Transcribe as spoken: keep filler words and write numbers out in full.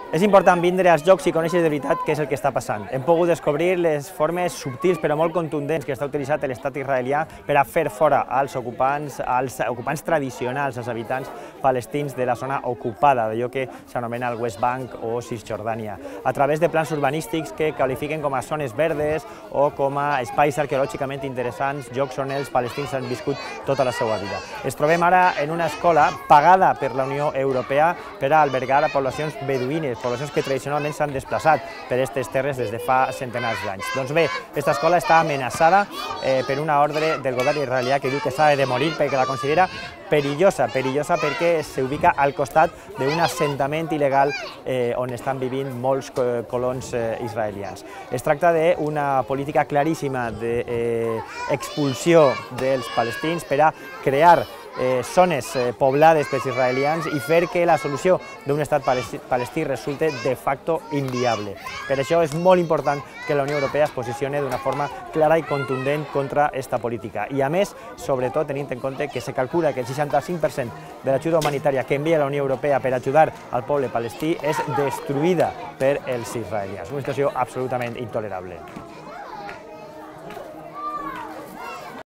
És important vindre als Jocs i conèixer de veritat què és el que està passant. Hem pogut descobrir les formes subtils però molt contundents que està utilitzat l'estat israelià per a fer fora als ocupants, als ocupants tradicionals, als habitants palestins de la zona ocupada, d'allò que s'anomena el West Bank o Cisjordània, a través de plans urbanístics que qualifiquen com a zones verdes o com a espais arqueològicament interessants, llocs on els palestins han viscut tota la seva vida. Ens trobem ara en una escola pagada per la Unió Europea per a albergar a poblacions beduïnes, poblacions que tradicionalment s'han desplaçat per aquestes terres des de fa centenars d'anys. Doncs bé, aquesta escola està amenaçada eh, per una ordre del govern israelià que diu que s'ha de demolir perquè la considera perillosa, perillosa perquè s'ubica al costat d'un assentament il·legal eh, on estan vivint molts colons eh, israelians. Es tracta d'una política claríssima d'expulsió eh, dels palestins per a crear Eh, zones eh, poblades pels israelians i fer que la solució d'un estat palestí, palestí resulte de facto inviable. Per això és molt important que la Unió Europea es posicioni d'una forma clara i contundent contra aquesta política. I a més, sobretot tenint en compte que se calcula que el seixanta-cinc per cent de l'ajuda humanitària que envia la Unió Europea per ajudar al poble palestí és destruïda per els israelians. Una situació absolutament intolerable.